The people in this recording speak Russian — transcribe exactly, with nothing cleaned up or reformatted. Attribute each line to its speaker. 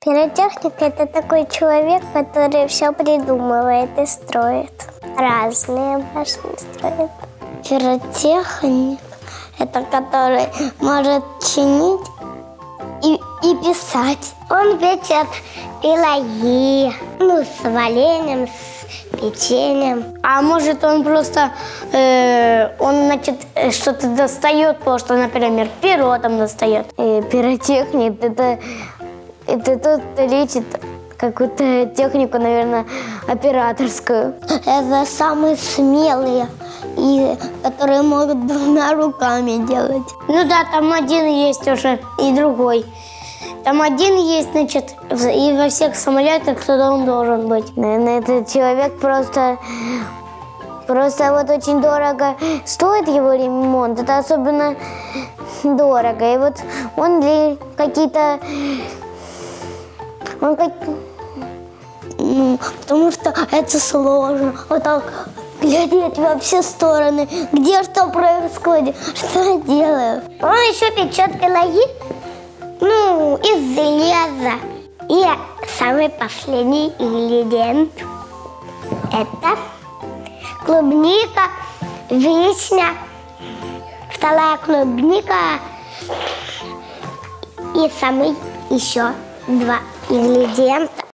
Speaker 1: Пиротехник – это такой человек, который все придумывает и строит. Разные машины строит. Пиротехник – это который может чинить и, и писать. Он печет пироги, ну, с вареньем, с печеньем. А может, он просто, э, он, значит, что-то достает, просто, например, перо там достает. И пиротехник – это... Это тот, кто лечит какую-то технику, наверное, операторскую. Это самые смелые, и которые могут двумя руками делать. Ну да, там один есть уже и другой. Там один есть, значит, и во всех самолетах кто-то он должен быть. Наверное, этот человек просто... Просто вот очень дорого стоит его ремонт. Это особенно дорого. И вот он для какие-то... Он как... Ну, потому что это сложно. Вот так глядеть во все стороны. Где что происходит? Что я делаю? Он еще печет пироги, ну, из железа. И самый последний ингредиент – это клубника, вишня, вторая клубника и самый еще два ингредиента.